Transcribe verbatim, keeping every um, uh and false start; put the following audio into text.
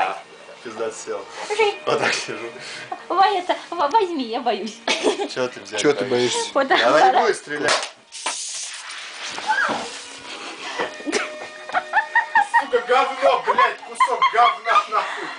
Давай. Пиздец сел. Жень. Вот так сижу. Ваня, это, возьми, я боюсь. Чего ты взял? Чего ты боишься? Вот так. Она не будет стрелять. Сука, говно, блядь, кусок говна нахуй.